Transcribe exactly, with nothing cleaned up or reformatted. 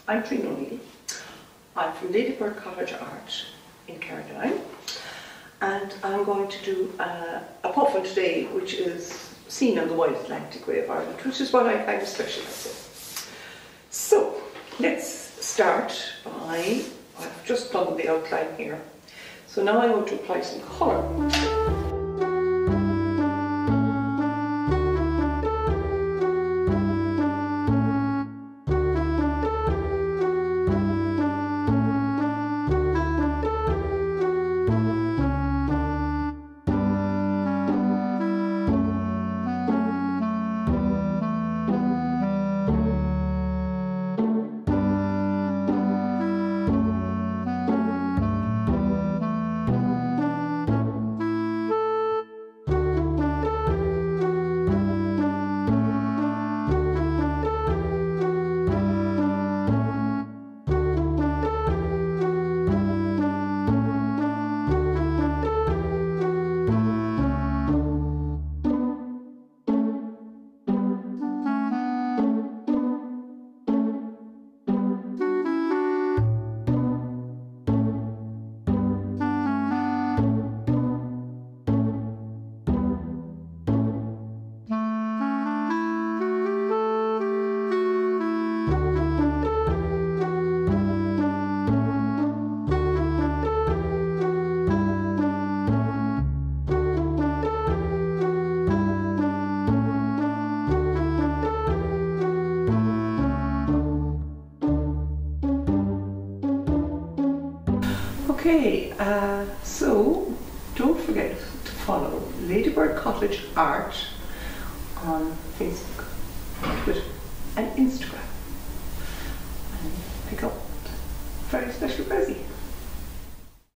I'm Triona O'Neill. I'm from Ladybird Cottage Art in Carrigaline, and I'm going to do uh, a puffin today which is seen on the wide Atlantic Way of Ireland, which is what I kind of specialise in. So let's start by, I've just done the outline here, so now I'm going to apply some colour. Okay, uh, so don't forget to follow Ladybird Cottage Art on Facebook, Twitter and Instagram, and pick up a very special present.